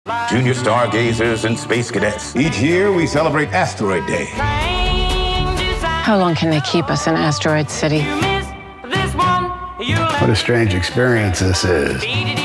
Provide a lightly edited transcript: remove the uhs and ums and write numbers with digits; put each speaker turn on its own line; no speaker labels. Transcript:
Junior stargazers and space cadets.
Each year, we celebrate Asteroid Day.
How long can they keep us in Asteroid City?
What a strange experience this is.